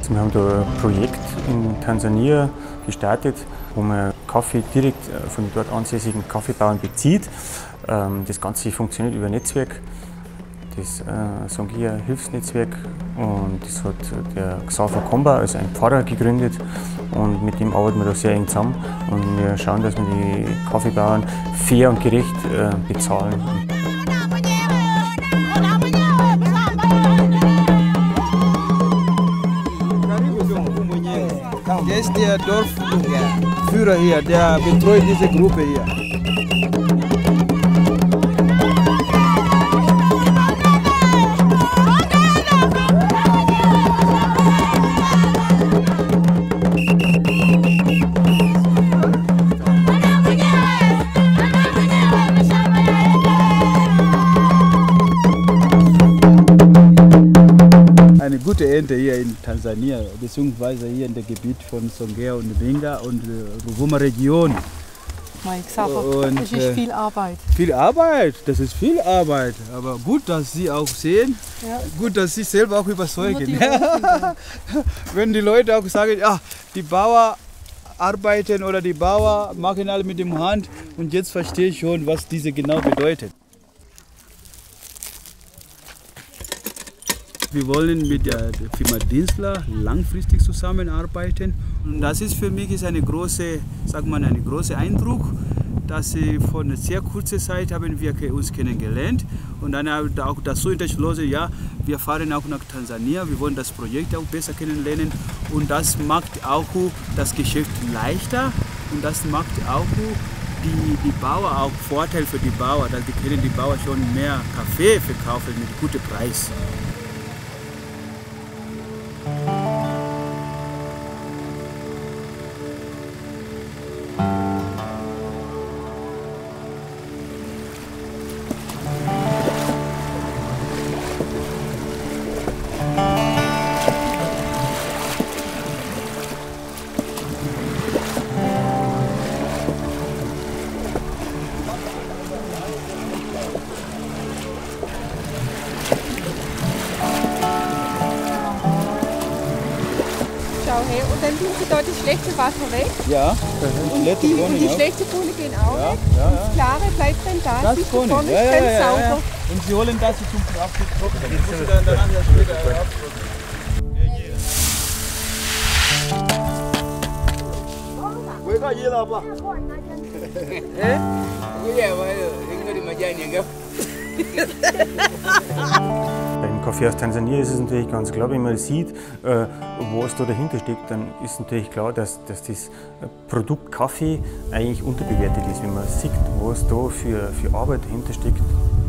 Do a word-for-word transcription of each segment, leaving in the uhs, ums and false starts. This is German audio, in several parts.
Wir haben da ein Projekt in Tansania gestartet, wo man Kaffee direkt von den dort ansässigen Kaffeebauern bezieht. Das Ganze funktioniert über ein Netzwerk, das äh, Songea Hilfsnetzwerk, und das hat der Xaver Komba, also ein Pfarrer, gegründet, und mit dem arbeiten wir da sehr eng zusammen und wir schauen, dass wir die Kaffeebauern fair und gerecht äh, bezahlen. Der ist der Dorfführer hier, der betreut diese Gruppe hier. Eine gute Ernte hier in Tansania, beziehungsweise hier in dem Gebiet von Songea und Mbinga und äh, Ruvuma-Region. Mein Xaver, das ist viel Arbeit. Viel Arbeit, das ist viel Arbeit. Aber gut, dass Sie auch sehen, ja. Gut, dass Sie selber auch überzeugen. Die Wenn die Leute auch sagen, ja, die Bauern arbeiten oder die Bauern machen alle mit dem Hand, und jetzt verstehe ich schon, was diese genau bedeutet. Wir wollen mit der Firma Dienstler langfristig zusammenarbeiten. Und das ist für mich ist eine große, sag mal, eine große Eindruck, dass sie von einer sehr kurzen Zeit haben wir uns kennengelernt, und dann auch das so interschlossen, ja, wir fahren auch nach Tansania, wir wollen das Projekt auch besser kennenlernen, und das macht auch das Geschäft leichter, und das macht auch die, die Bauern auch Vorteil für die Bauern, dass die können die Bauern schon mehr Kaffee verkaufen mit gutem Preis. Und dann tun Sie da das schlechte Wasser weg. Ja, und die, die, und die schlechte Bohne gehen auch ja, weg. Ja, ja. Und das Klare bleibt dann da. Das bis Bohne. vorne Ja, ist ja, ganz ja, ja, sauber. ja. Und Sie holen das zum Abtrocknen. Das muss Sie dann danach ja später abtrocknen. Beim Kaffee aus Tansania ist es natürlich ganz klar, wenn man sieht, was da dahinter steckt, dann ist natürlich klar, dass, dass das Produkt Kaffee eigentlich unterbewertet ist, wenn man sieht, was da für, für Arbeit dahinter steckt.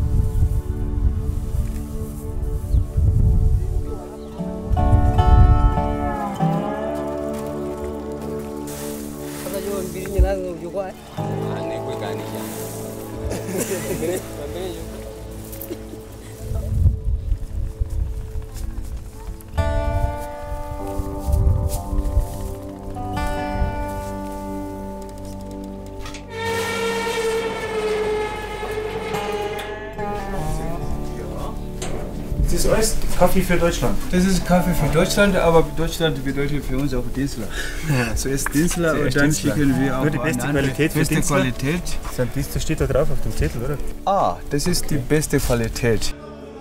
Das ist alles Kaffee für Deutschland? Das ist Kaffee für Deutschland, aber Deutschland bedeutet für uns auch Dienstler. Ja, zuerst Dienstler und dann schicken wir auch nur die beste Qualität für beste Dienstler? Qualität. Das steht da drauf auf dem Zettel, oder? Ah, das ist die beste Qualität.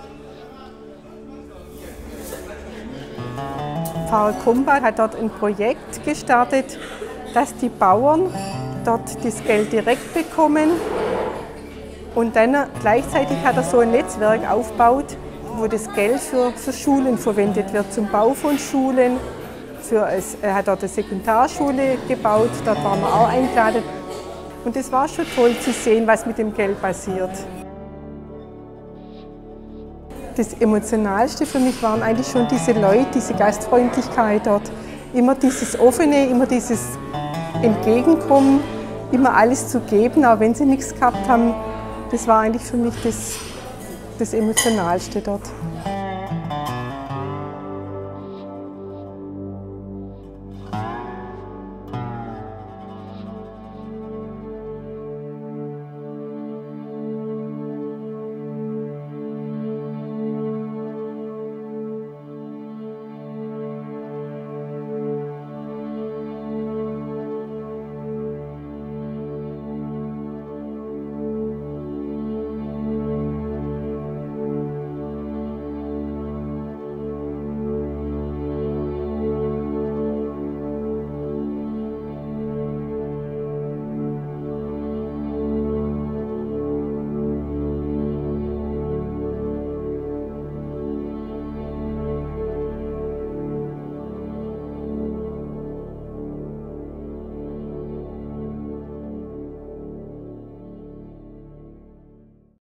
Pfarrer Komba hat dort ein Projekt gestartet, dass die Bauern dort das Geld direkt bekommen, und dann gleichzeitig hat er so ein Netzwerk aufgebaut, wo das Geld für, für Schulen verwendet wird, zum Bau von Schulen. Für, er hat dort eine Sekundarschule gebaut, dort waren wir auch eingeladen. Und es war schon toll zu sehen, was mit dem Geld passiert. Das Emotionalste für mich waren eigentlich schon diese Leute, diese Gastfreundlichkeit dort. Immer dieses Offene, immer dieses Entgegenkommen, immer alles zu geben, auch wenn sie nichts gehabt haben. Das war eigentlich für mich das, das Emotionalste dort.